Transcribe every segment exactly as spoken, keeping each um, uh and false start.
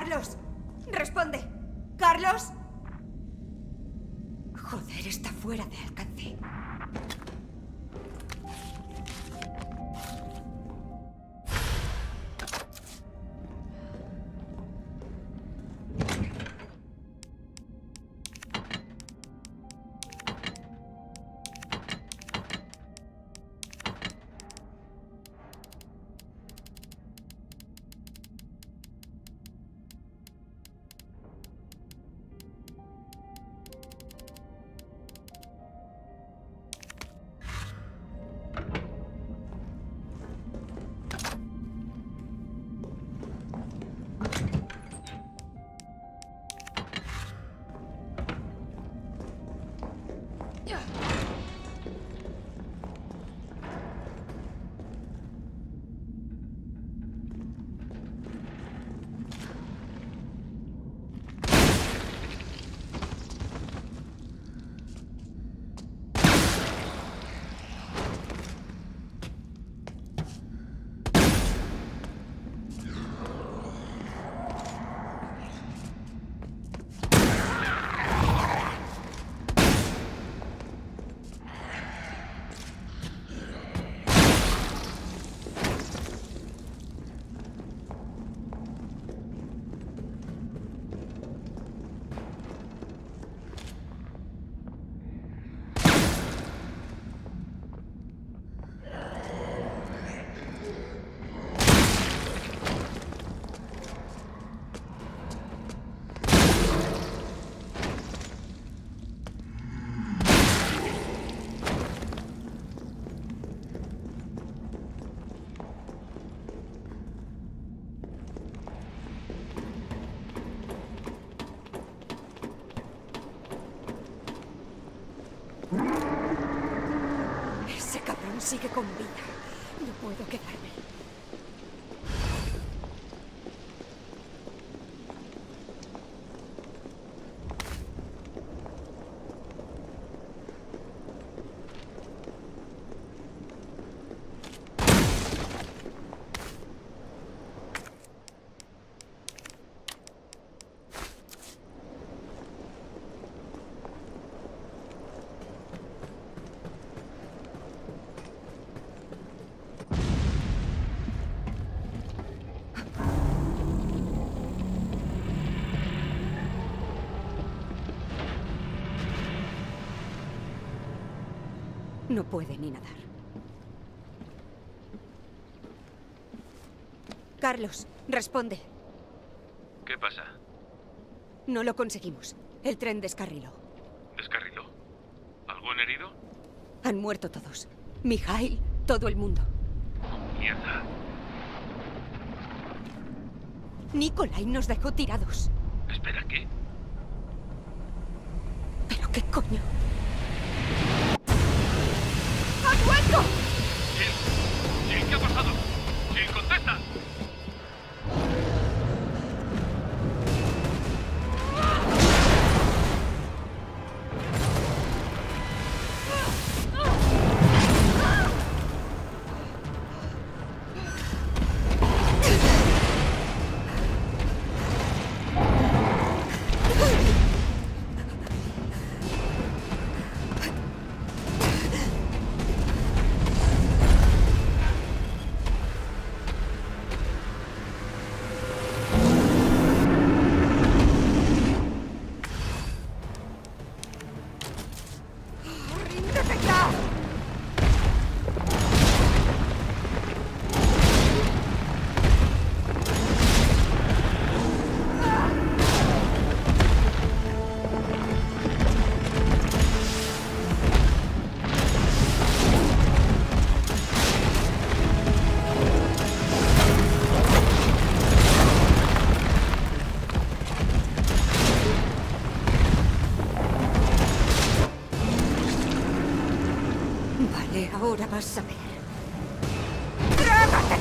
¡Carlos! ¡Responde! ¡Carlos! Joder, está fuera de alcance. Ese cabrón sigue con vida. No puedo quedarme. No puede ni nadar. Carlos, responde. ¿Qué pasa? No lo conseguimos. El tren descarriló. ¿Descarriló? ¿Algún herido? Han muerto todos. Mikhail, todo el mundo. Oh, mierda. Nikolai nos dejó tirados. Espera, ¿qué? ¿Pero qué coño? ¡Ha vuelto! Jill, Jill, ¿qué ha pasado? Jill, contesta. Ahora vas a ver. ¡Trágate!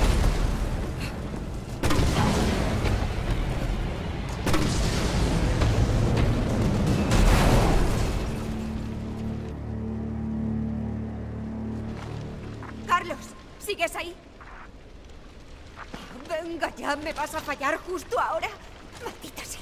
Carlos, ¿sigues ahí? Venga ya, ¿me vas a fallar justo ahora? Maldita sea.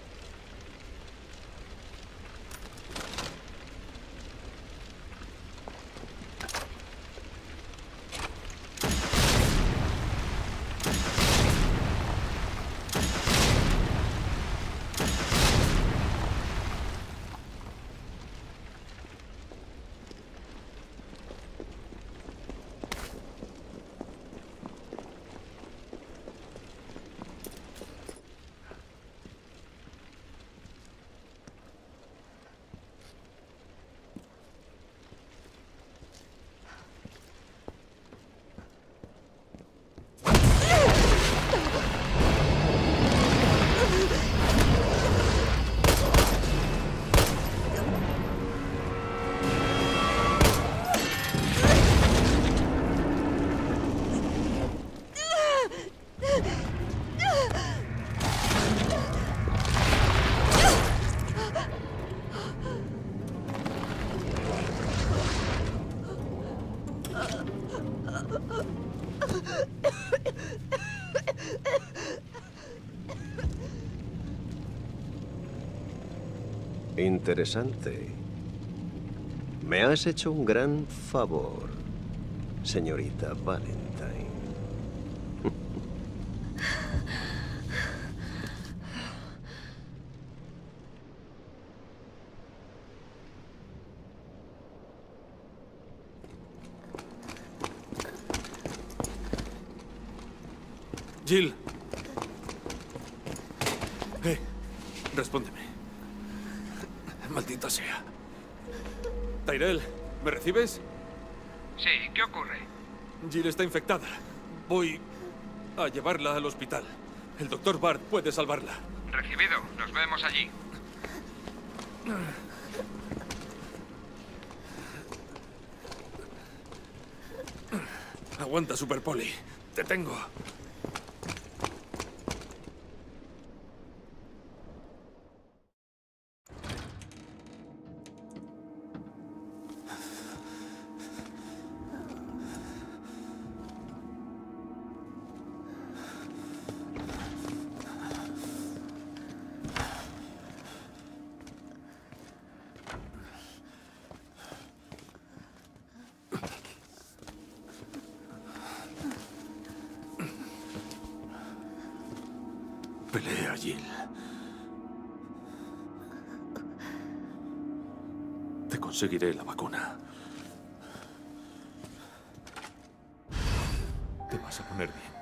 Interesante. Me has hecho un gran favor, señorita Valentine. Jill. Eh, respóndeme. Maldita sea. Tyrell, ¿me recibes? Sí, ¿qué ocurre? Jill está infectada. Voy a llevarla al hospital. El doctor Bard puede salvarla. Recibido. Nos vemos allí. Aguanta, Super Poli. Te tengo. Pelea, Jill. Te conseguiré la vacuna. Te vas a poner bien.